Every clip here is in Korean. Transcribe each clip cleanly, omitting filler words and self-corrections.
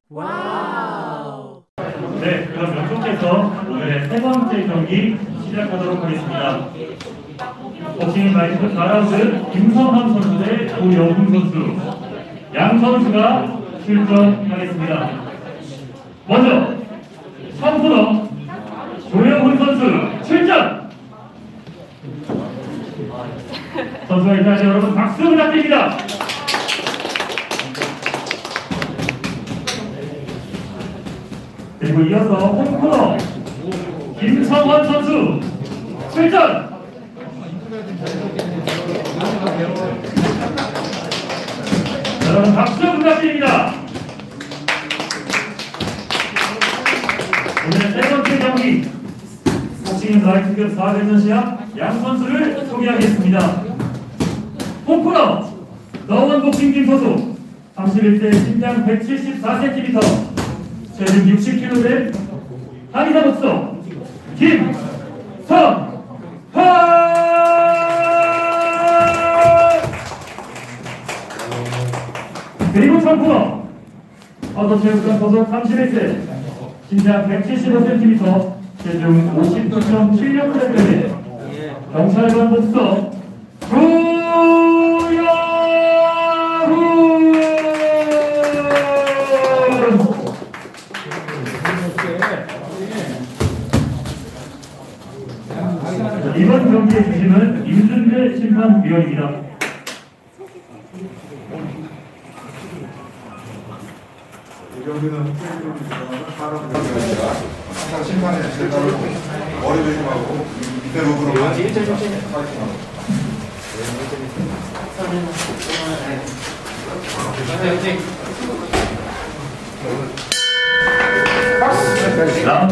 와우. 네, 그럼 연속해서 오늘의 세 번째 경기 시작하도록 하겠습니다. 복싱 라이트 4라운드 김성환 선수 대 고영훈 선수, 양 선수가 출전하겠습니다. 먼저 선수너 고영훈 선수 출전! 선수가 일단 여러분 박수 부탁드립니다. 그리고 이어서 홈코너 김성환 선수 출전! 여러분 박수 부탁드립니다. 오늘의 세 번째 경기 복싱 라이트급 4대전 시합 양 선수를 소개하겠습니다. 홈코너 너원 복싱 김 소속 31세 신장 174cm 체중 60kg 한의사 복서 김성환! 그리고 참코너 어서체육관 소속 31세 신장 175cm 체중 59.76kg 경찰관 복서 고영훈! 이번 경기의 주심은 임준배 심판위원입니다. 이 경기는 항상 심판의 제자를 머리 조심하고 밑에 rop으로 파이팅하고. 라운드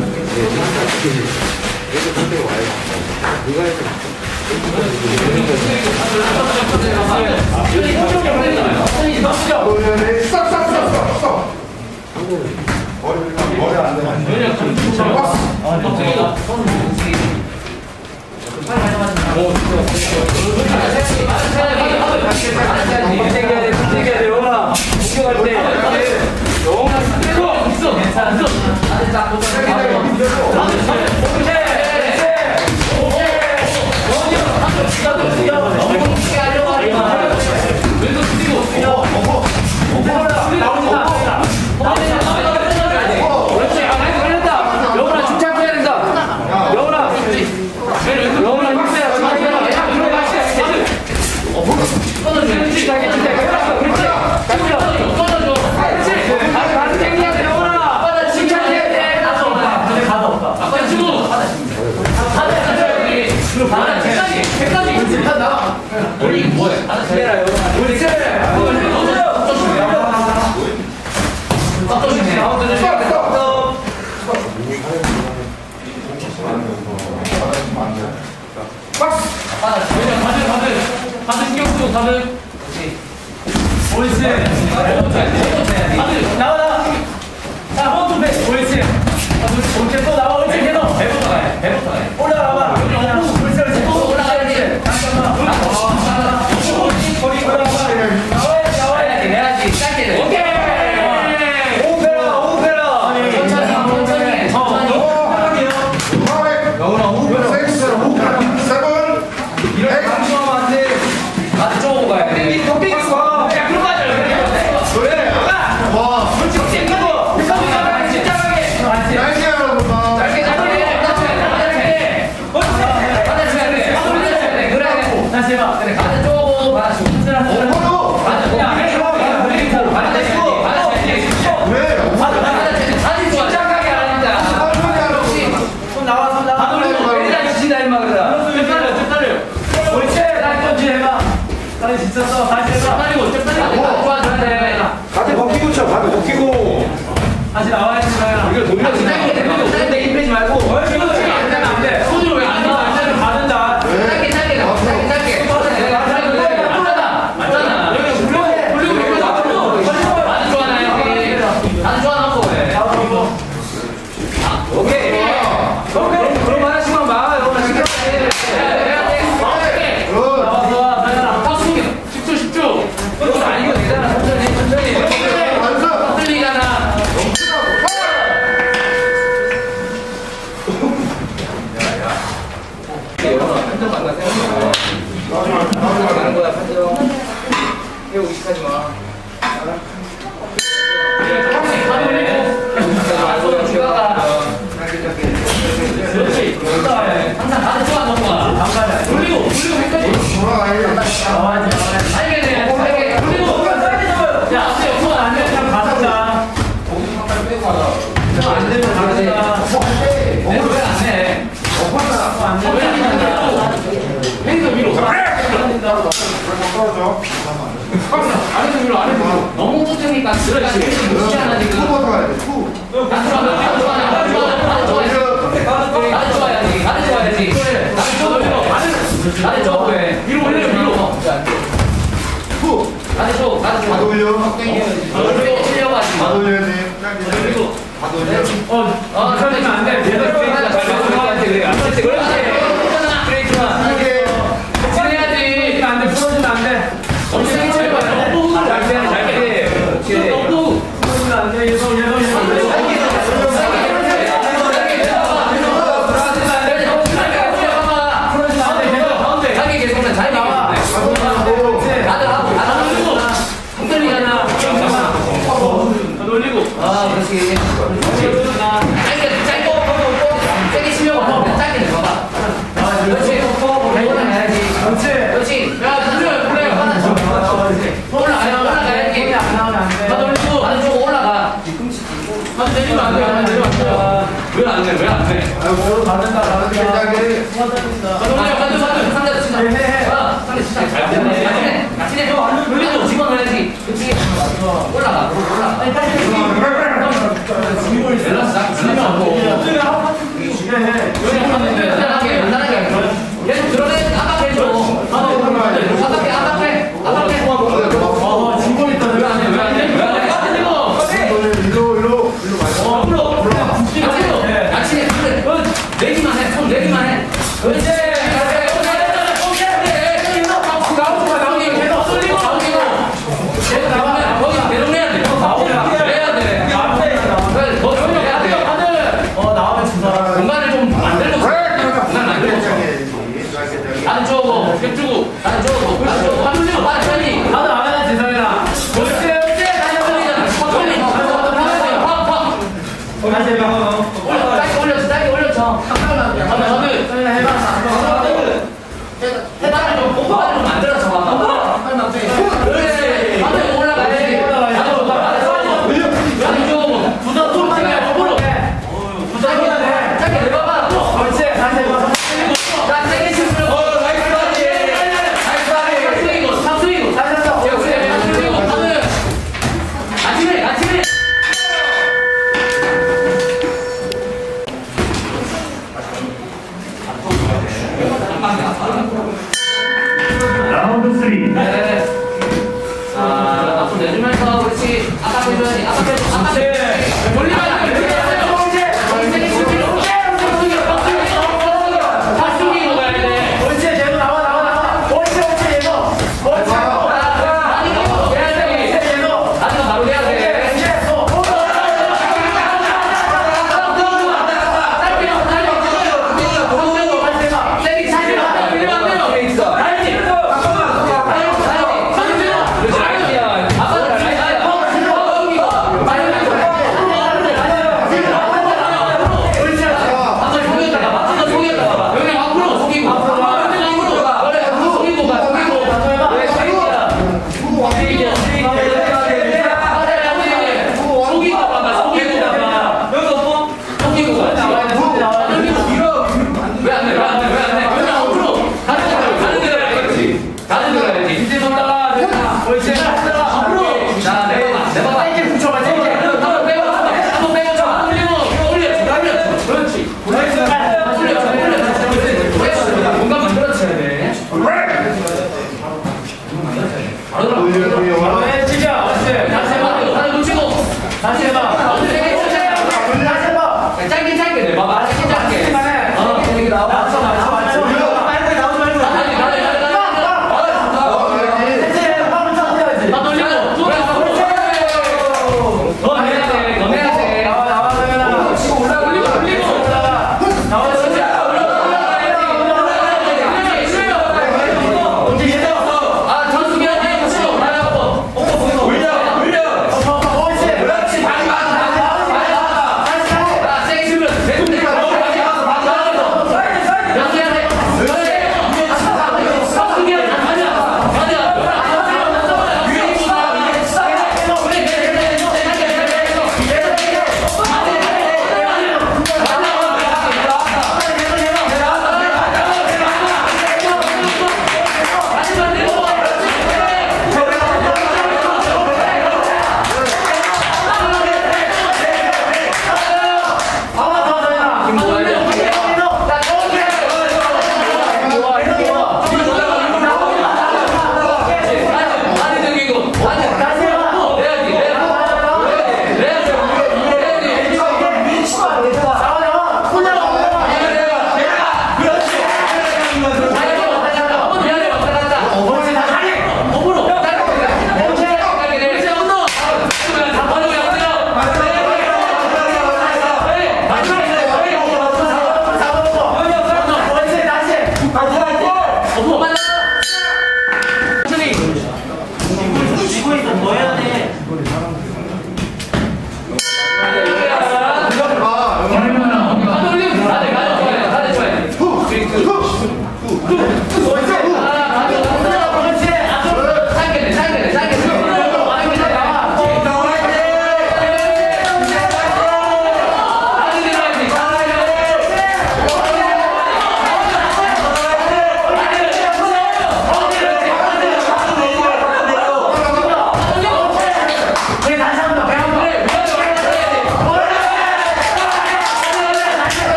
머리 안 되면 다들 신경 쓰고 다들 옳지. 다들 나와라. 자, 원투 백 옳지. 옳지 또 나와. 옳지 계속 배부터 가야 배부터 가야 올라가봐. 옳지 옳지 또 올라가야지. 잠깐만. 거기 올라가봐. 나와야지 내야지. 짧게. 오케이. 다시 나와야지. 이거 돌려서 근데 힘 빼지 말고 안 되면 안 돼. 손으로 왜 안 나와? 받는다. 짧게 맞잖아. 돌리고 이거 나쁘고 나는 좋아하나요? 나는 좋아하는 거 왜? 오케이. 그럼 하나씩만 봐. 여러분 신경 써. 나와서 10초. 그거 아니고 되잖아. 천천히. 틀리잖아. 안 되면 다르다. 왜안 해? 안 돼. 왜안 해? 핸드 위로. 떨어져. 아래서 위로, 아래서 위로. 너무 붙으니까 그렇지. 쉽지 않아, 지금. 투 버텨야 돼. 투. 나도 좋아야지. 나도 좋아야지. 나도 좋아. 왜? 위로 올려, 위로. 투. 나도 좋아. 다 돌려. 올려가지고. 다 돌려야지. 다 돌려. 그러면 안 돼. 얘들 브레이크가 잘 맞을 그래. 안 맞을 그렇지. 브레이크만. 진해야지. 안 돼. 풀어주면 안 돼. 엄청 잘 봐. 잘 피해, 잘 피해. 그렇지. 너무. 풀어주면 안 돼. 얘도. 아, 그렇지. 짧게 세게 치려고 하면 짧게 내봐봐. 그렇지. 올라가야지. 그렇지. 야, 그래. 올라가야지. 나도 올리고, 나도 주고 올라가. 나도 내리면 안 돼. 왜 안 돼? 아이고, 받는다. 상대 친다. 상대 진짜 잘 되네. 같이 해. 돌리고 집어넣어야지. 그렇지. 올라가. 계속 드러내. 압박해 줘. 압박해. 진공 있다. 왜 안 해? 일로 같이 해. 내기만 해. 손 내기만 해. 그렇지. 공간을 좀 만들고 나는 줘. 캡주고. 나는 줘. 빨리. 나도 안 하는 세상이다. 짧게 올려줘. 해방을 좀 만들어줘 봐봐. 그래. 반대로 올라가야지. 나는 줘. 부담 좀 앞으로. 짧게 내봐봐. 그렇지. 다시 해봐. 나 세게 치면 상수이고. 아침에. 라운드 3. 네. 앞으로 내주면서 그렇지. 압박해줘야지. 돌리면 안 돼.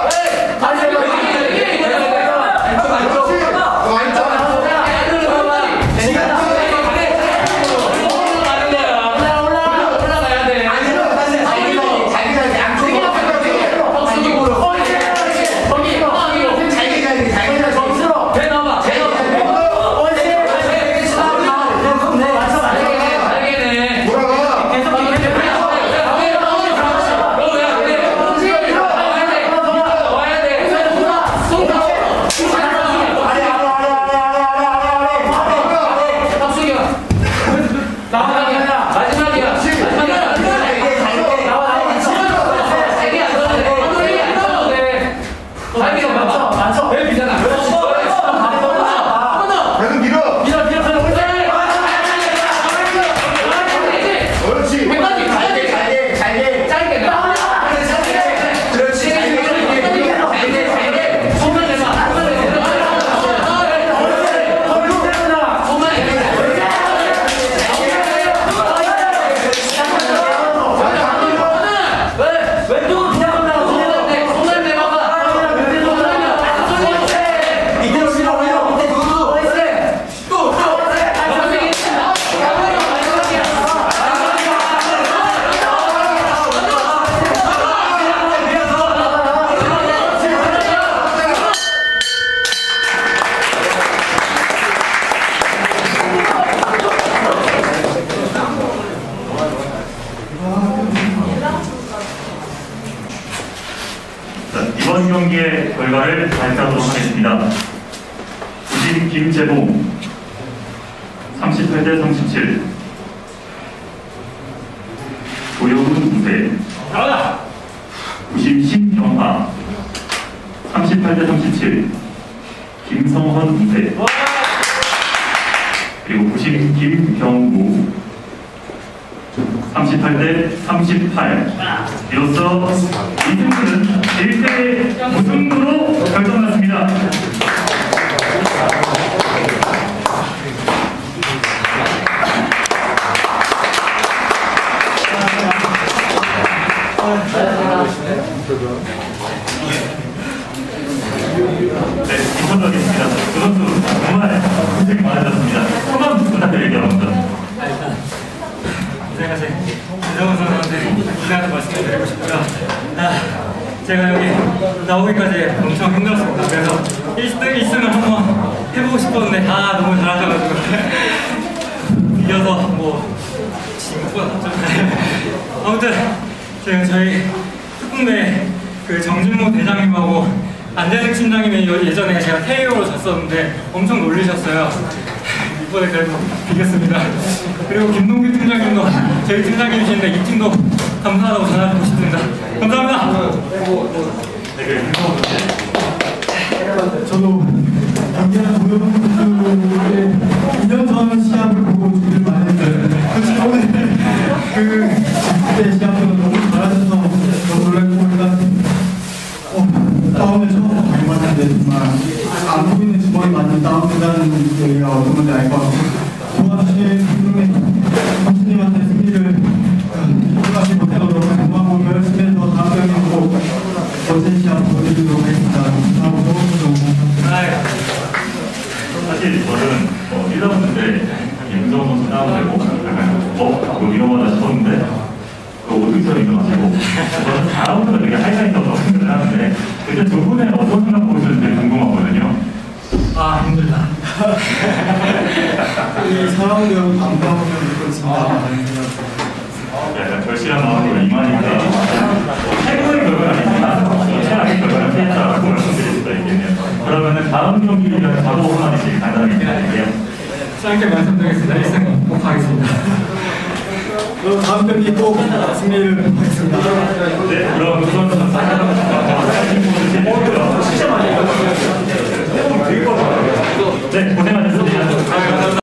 이번 경기의 결과를 발표하도록 하겠습니다. 부심 김재봉 38대 37, 조영훈 2세, 부심 신경화 38대 37, 김성헌 2세, 그리고 부심 김경무 38대 38. 이로써 이 승부는 1대 무승부로 결정났습니다. 네, 인천덕입니다. 그 선수 정말 고생 많으셨습니다. 소감 부탁드릴게요, 먼저. 안녕하세요. 이정훈 선수한테 기대하는 말씀을 드리고 싶고요. 제가 여기 나오기까지 엄청 힘들었습니다. 그래서 1승을 한번 해보고 싶었는데 너무 잘하셔가지고 이겨서 뭐 지금 아무튼 제가 저희 특공대 그 정진모 대장님하고 안재승 팀장님이 예전에 제가 KO로 졌었는데 엄청 놀리셨어요. 이번에 그래도 이겼습니다. 그리고 김동규 팀장님도 저희 팀장님이신데 이 팀도 감사하다고 전하고 싶습니다. 감사합니다. 저도 경기하는 동료분들의 2년 전 시합을 보고 준비를 많이 했어요. 솔직히 오늘 그때 시합도 너무 잘하셔서 너무 놀랐고 일단 다음에 처음 경험하는데 정말 안 보이는 주먹이 맞는 다운이라는 얘기가 어떤 건지 알 것 같고 도와주신 분의 감독님한테 승리를 끝까지 못해도록 고마워 열심히 해서 다음 경기도 멋진 시합 보여드리도록 하겠습니다. 하고 너무 감사합니다. 사실 저는 1라운드 때 김성훈 선수 다운되고 뭐 위험하다 싶었는데 오승철이 일어나시고 저는 4라운드가 되게 하이라이트라고 생각을 하는데 그때 두 분의 어떤 생각 보셨는지 궁금하거든요. 힘들다. 이 사람들은 반가움을 느끼고 있습니다. 약간 절실한 마음으로 임하니까 최고의 결과는 아니지만 최악의 결과는 피했다고 말씀드릴 수가 있겠네요. 그러면 다음 경기를 위한 각오 한마디씩 간단하게 부탁드릴게요. 짧게 말씀드리겠습니다. 1승 꼭 하겠습니다. 다음 경기 꼭 승리를 하겠습니다. 네, 그럼 우선 네, 고생하셨습니다.